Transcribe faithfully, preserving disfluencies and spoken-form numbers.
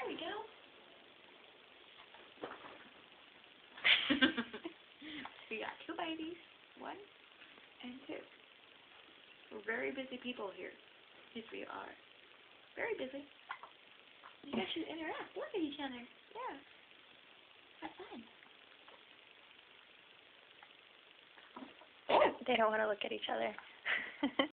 There we go. We got two babies, one and two. We're very busy people here. Yes, we are. Very busy. You guys should interact. Look at each other. Yeah. Have fun. They don't want to look at each other.